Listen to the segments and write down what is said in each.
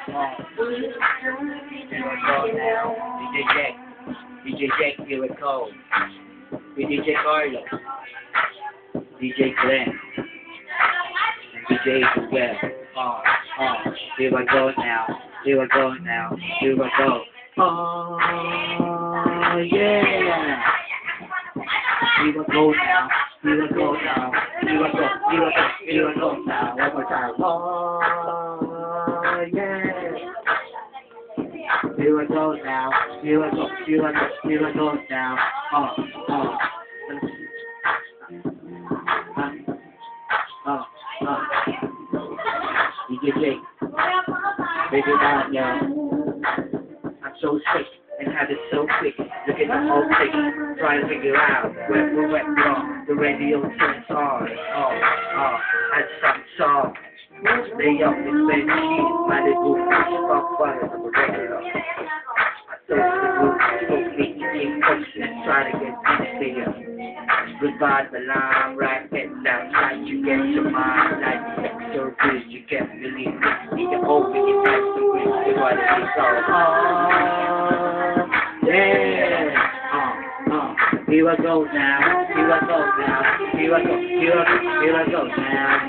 Here we go now. DJ Jack, here we go. DJ Carlo. DJ Glenn. DJ Glenn. Here we go now. Here we go now. Here we go. Oh, yeah. Here we go now. Here we go now. Here we go. Here we go. Here we go now. One more time. Oh, yeah. Here we go now. Here we go. Here we go. Here we go now. DJ Jake, baby down, yo. I'm so sick and had it so quick. Look at the whole thing, trying to figure out where we went wrong. The radio turns on. That's some song. Stay up and spend shit. My little fish fuck fire on the regular. I told the group, spoke me to keep pushing and try to get this figure. Goodbye, the line, right, get down tight, you get your mind, like sex so good, you can't believe it. You open your eyes so good, you want to be so, yeah. Here we go now, here we go now, here we go, here we go now.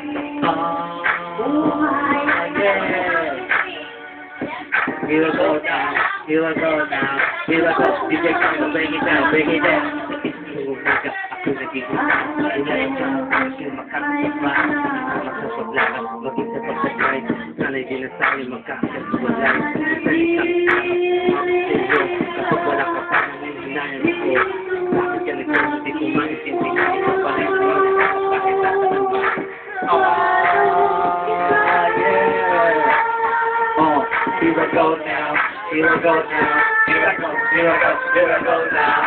Yeah. Here we go now, here we go now, here we go. DJ Carlo, break it down, break it down. Ako nagiging kasi makakasabay makasablakan maging sa pagsabay sana'y di na sa'yo magkakasabay sa isang makasilyo kapag wala ka pa nangyayari ko bakit ka nagkaroon di ko maintindihan ito pa rin bakit tatanong mo here we go now, here we go now, here we go, here we go, here we go now.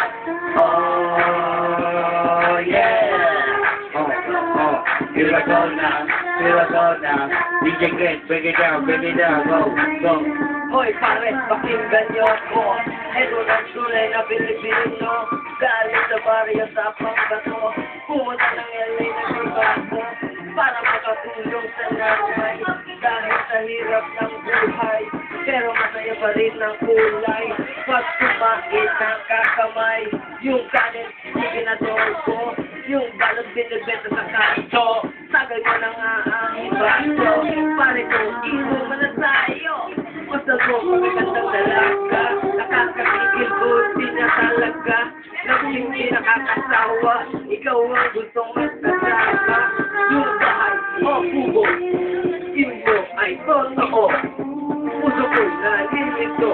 Here we go now, here we go now. DJ Glenn, break it down, go. Hoy pare, pakinggan niyo ako. Ito ng tunay na Pilipino. Galing sa baryo sa pangbato. Pumunta ng LA na Chicago para makatulong sa nanay. Dahil sa hirap ng buhay, pero masaya pa rin ng kulay. Pag kumain ng kakamay, yung kanin ikinador ko, yung balot binibenta sa kanto. Sagal mo na nga ang baso. Pare ko, inuman na tayo. Basta mo, magagandang dalaga. Nakakakigil ko, di na talaga. Hindi nakakasawa. Ikaw ang gustong magkasama. Yung bahay o kubo, imo ay totoo. Puso ko na limito.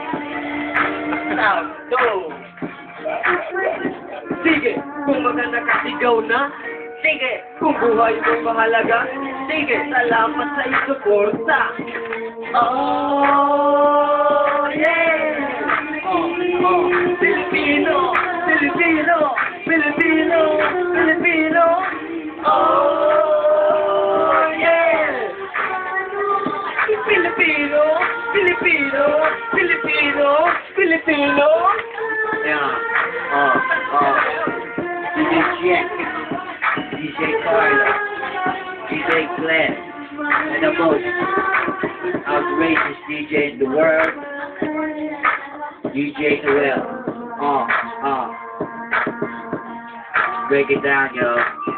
Sakto. Sige, kung maganda kasigaw na. Sige, kung buhay mo mahalaga. Sige, salamat sa isuporta. Oh, yeah! Filipino! Filipino! Filipino! Filipino! Oh, yeah! Filipino! Filipino! Filipino! Filipino! Yeah. DJ Jack, DJ Carlo, DJ Glenn, and the most outrageous DJ in the world, DJ Noel. Break it down, yo.